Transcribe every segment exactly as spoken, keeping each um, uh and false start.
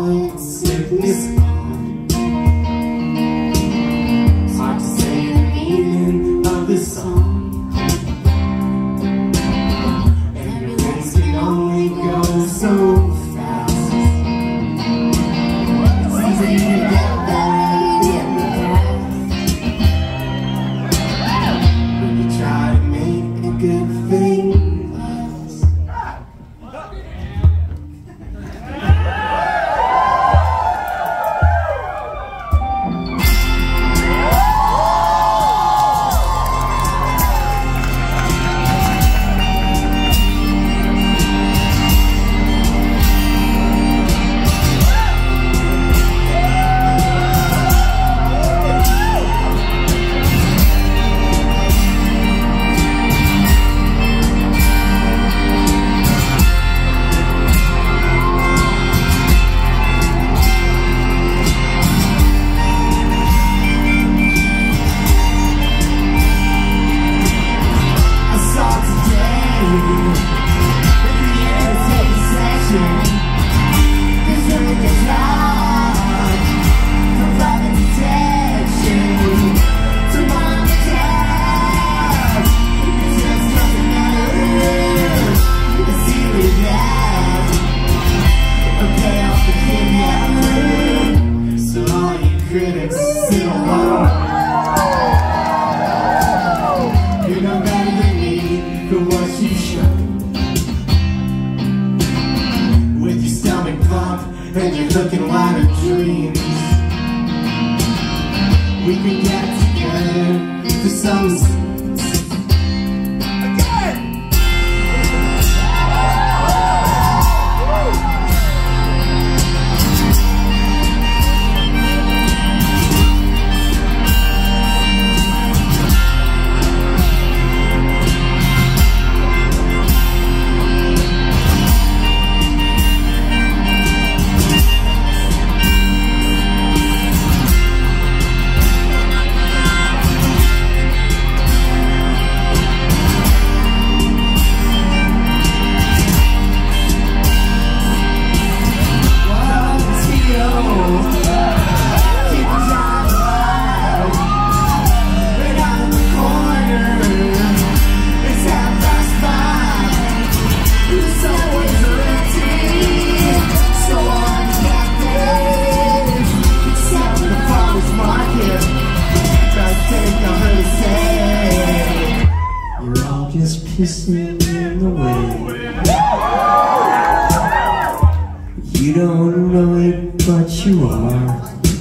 call it sickness. It's hard to say the meaning of this song, and your legs can only go so fast. It's easy to get better in the past when you try to make a good thing. Critics sit alone. You're no better than me for what you've shown. With your stomach pumped and you're looking like a dream, we can get together for some just pissing in the wind. You don't know it, but you are.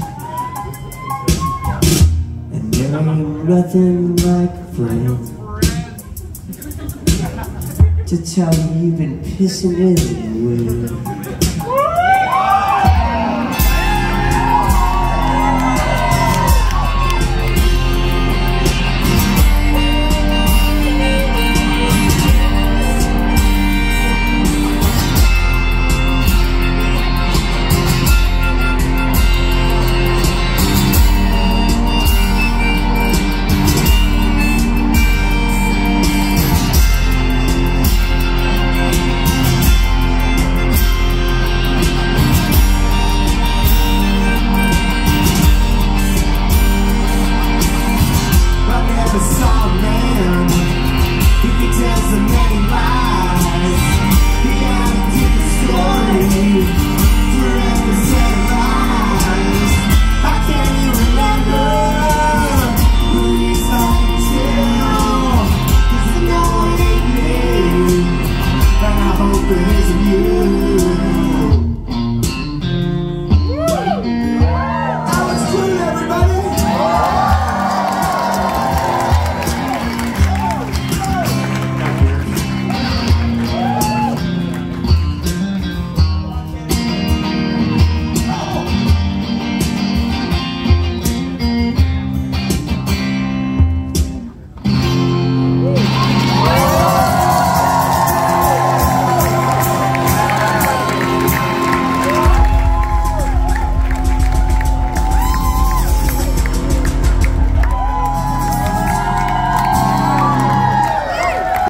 And there ain't nothing like a friend to tell you you've been pissing in the wind.